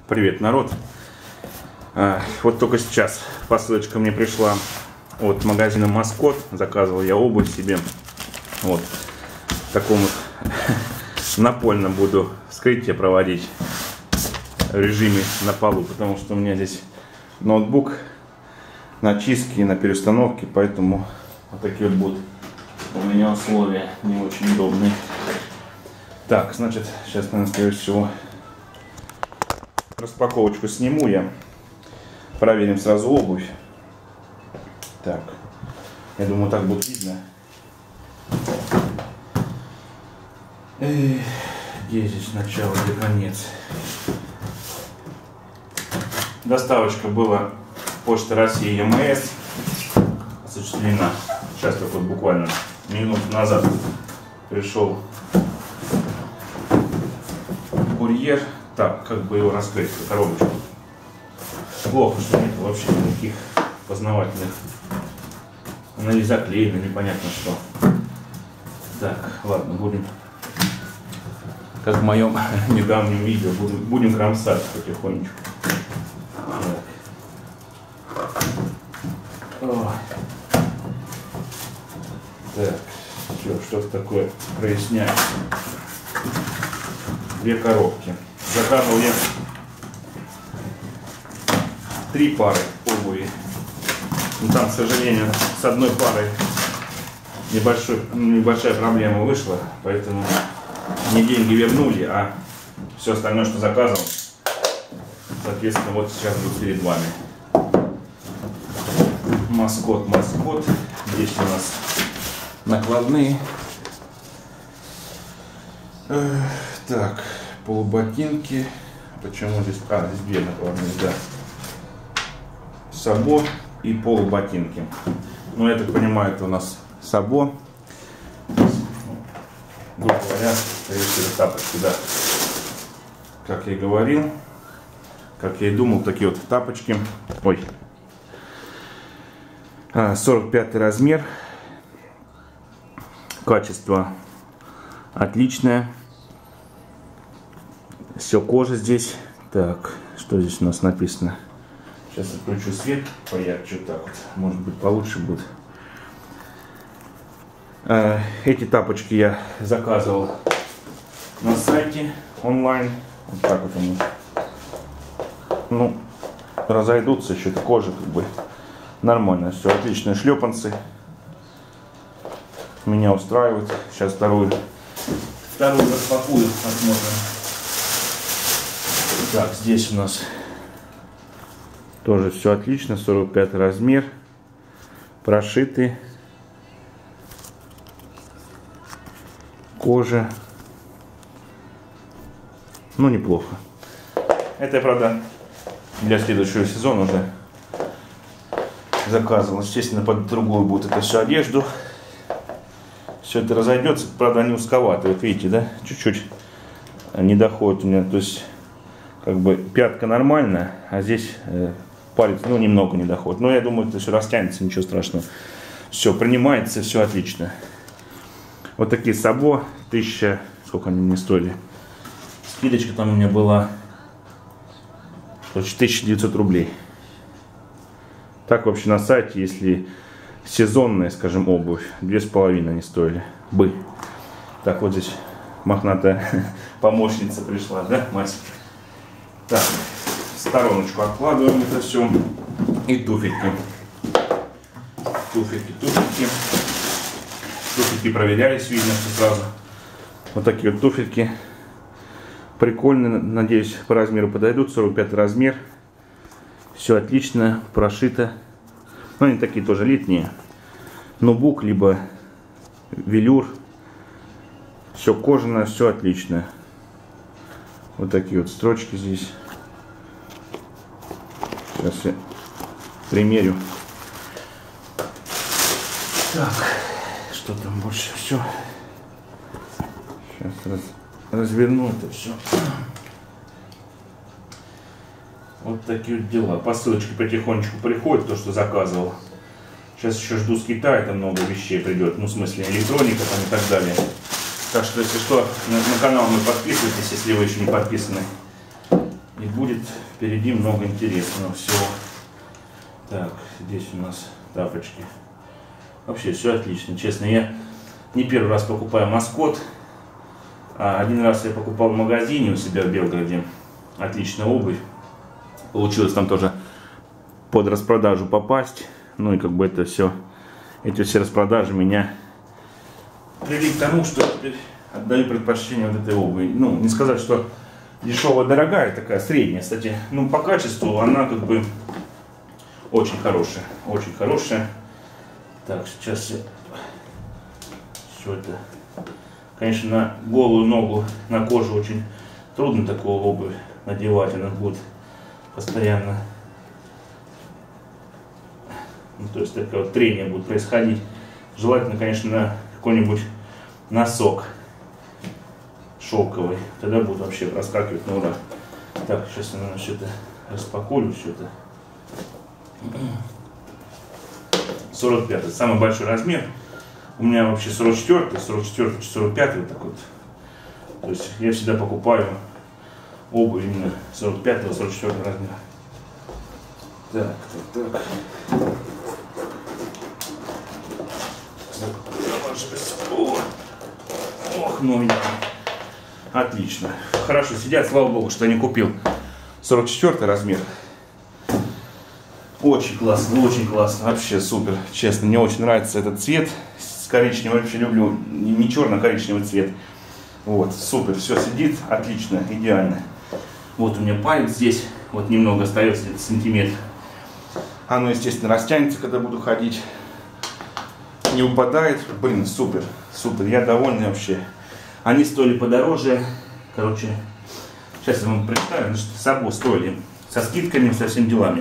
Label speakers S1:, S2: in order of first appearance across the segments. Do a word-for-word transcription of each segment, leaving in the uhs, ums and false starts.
S1: Привет, народ! А, вот только сейчас посылочка мне пришла от магазина Маскот. Заказывал я обувь себе. Вот в таком вот напольном буду вскрытие проводить в режиме на полу, потому что у меня здесь ноутбук на чистке и на переустановке, поэтому вот такие вот будут у меня условия не очень удобные. Так, значит, сейчас, наверное, скорее всего, распаковочку сниму я. Проверим сразу обувь. Так, я думаю, так будет видно. Эх, где здесь начало, где конец? Доставочка была Почта России эм эс осуществлена. Сейчас только вот буквально минуту назад пришел курьер. Так, как бы его раскрыть, эту коробочку. Плохо, что нет вообще никаких познавательных. Она не заклеена, непонятно что. Так, ладно, будем, как в моем недавнем видео, будем, будем кромсать потихонечку. Так, все, что-то такое проясняю. Две коробки. Заказывал я три пары обуви. Но там, к сожалению, с одной парой небольшой, небольшая проблема вышла, поэтому мне деньги вернули, а все остальное, что заказывал, соответственно, вот сейчас будет перед вами. Маскот, Маскот. Здесь у нас накладные. Так, полуботинки. Почему здесь? А, здесь две накладные, да. Сабо и полуботинки. Ну, я так понимаю, это у нас сабо. Грубо говоря, это тапочки, да. Как я и говорил, как я и думал, такие вот тапочки. Ой. сорок пятый размер. Качество отличное. Все кожа здесь. Так, что здесь у нас написано? Сейчас отключу свет поярче, вот так вот. Может быть, получше будет. Эти тапочки я заказывал на сайте онлайн. Вот так вот они. Ну, разойдутся еще, это кожа как бы нормально. Все, отличные шлепанцы. Меня устраивает. Сейчас вторую, вторую распакую, посмотрим. Так, здесь у нас тоже все отлично. сорок пятый размер. Прошиты. Кожа. Ну, неплохо. Это, правда, для следующего сезона уже заказывал. Естественно, под другую будет это все одежду. Все это разойдется. Правда, они узковаты. Вот видите, да? Чуть-чуть не доходит у меня. То есть, как бы пятка нормальная, а здесь э, палец, ну, немного не доходит. Но я думаю, это все растянется, ничего страшного. Все, принимается, все отлично. Вот такие сабо. Тысяча, сколько они мне стоили? Скидочка там у меня была тысяча девятьсот рублей. Так вообще на сайте, если сезонная, скажем, обувь, две с половиной они стоили бы. Так, вот здесь мохнатая помощница пришла, да, мать? Так, в стороночку откладываем это все. И туфельки. Туфельки, туфельки. Туфельки проверялись, видно, что сразу. Вот такие вот туфельки. Прикольные, надеюсь, по размеру подойдут. сорок пятый размер. Все отлично, прошито. Ну, они такие тоже летние. Нубук, либо велюр. Все кожаное, все отлично. Вот такие вот строчки здесь. Сейчас я примерю. Так, что там больше все. Сейчас раз, разверну это все. Вот такие вот дела. Посылочки потихонечку приходят, то, что заказывал. Сейчас еще жду с Китая, там много вещей придет. Ну, в смысле, электроника там и так далее. Так что, если что, на, на канал мы подписывайтесь, если вы еще не подписаны. И будет впереди много интересного всего. Так, здесь у нас тапочки. Вообще все отлично, честно. Я не первый раз покупаю маскот. А один раз я покупал в магазине у себя в Белгороде. Отличная обувь. Получилось там тоже под распродажу попасть. Ну и как бы это все, эти все распродажи меня привели к тому, что я теперь отдаю предпочтение вот этой обуви. Ну, не сказать, что дешевая, дорогая, такая средняя, кстати. Ну, по качеству она как бы очень хорошая. Очень хорошая. Так, сейчас я... Все это... Конечно, на голую ногу, на кожу очень трудно такую обувь надевать. Она будет постоянно... Ну, то есть такое вот трение будет происходить. Желательно, конечно, на какой-нибудь носок шелковый. Тогда будет вообще проскакивать на ура. Так, сейчас я, наверное, что-то распакую, что-то. сорок пятый, самый большой размер. У меня вообще сорок четвёртый, сорок четвёртый, сорок пятый, вот так вот. То есть я всегда покупаю обувь именно сорок пятого, сорок четвёртого размера. Так, так, так. Ох, новенький. Отлично. Хорошо сидят, слава богу, что я не купил сорок четвёртый размер. Очень классно, очень классно. Вообще супер. Честно, мне очень нравится этот цвет. С коричневым вообще люблю. Не черно-коричневый цвет. Вот, супер. Все сидит. Отлично, идеально. Вот у меня палец здесь. Вот немного остается, где-то сантиметр. Оно, естественно, растянется, когда буду ходить. Не упадает. Блин, супер. Супер. Я довольный вообще. Они стоили подороже. Короче, сейчас я вам представлю, что собой стоили. Со скидками, со всеми делами.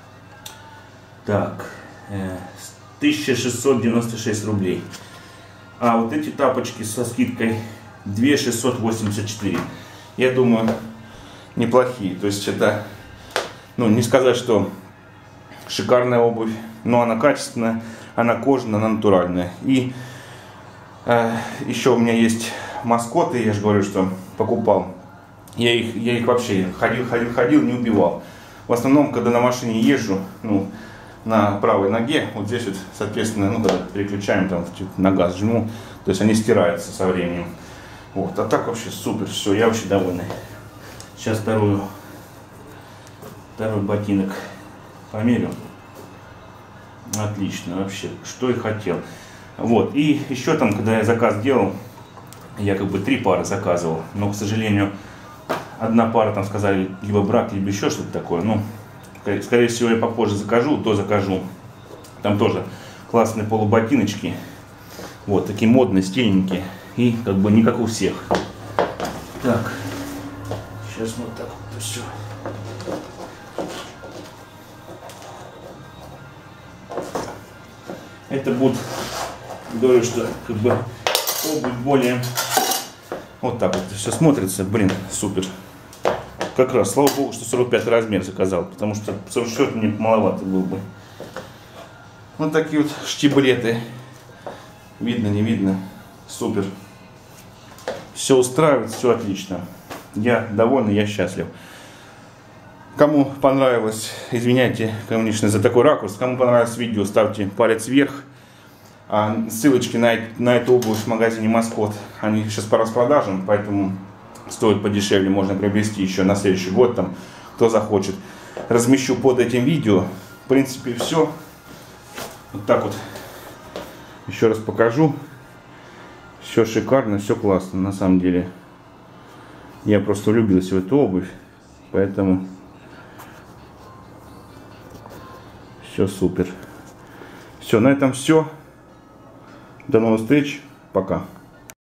S1: Так, тысяча шестьсот девяносто шесть рублей. А вот эти тапочки со скидкой две тысячи шестьсот восемьдесят четыре. Я думаю, неплохие. То есть это, ну, не сказать, что шикарная обувь, но она качественная, она кожаная, она натуральная. И э, еще у меня есть маскоты, я же говорю, что покупал. Я их, я их вообще ходил, ходил, ходил, не убивал. В основном, когда на машине езжу, ну, на правой ноге, вот здесь вот, соответственно, ну, когда переключаем, там, на газ жму, то есть они стираются со временем. Вот, а так вообще супер, все, я вообще довольный. Сейчас вторую, второй ботинок померю. Отлично, вообще, что и хотел. Вот, и еще там, когда я заказ делал, я как бы три пары заказывал, но, к сожалению, одна пара, там сказали, либо брак, либо еще что-то такое, ну, скорее всего, я попозже закажу, то закажу. Там тоже классные полуботиночки. Вот, такие модные, стильненькие. И как бы не как у всех. Так, сейчас вот так вот все. Это будет, говорю, что как бы обувь более... Вот так вот все смотрится, блин, супер. Как раз, слава богу, что сорок пятый размер заказал, потому что сорок четвёртый мне маловато был бы. Вот такие вот штиблеты. Видно, не видно. Супер. Все устраивает, все отлично. Я довольный, я счастлив. Кому понравилось, извиняйте, конечно, за такой ракурс. Кому понравилось видео, ставьте палец вверх. А ссылочки на, на эту обувь в магазине Маскот, они сейчас по распродажам, поэтому стоит подешевле, можно приобрести еще на следующий год, там, кто захочет. Размещу под этим видео. В принципе, все. Вот так вот. Еще раз покажу. Все шикарно, все классно, на самом деле. Я просто влюбился в эту обувь, поэтому все супер. Все, на этом все. До новых встреч. Пока.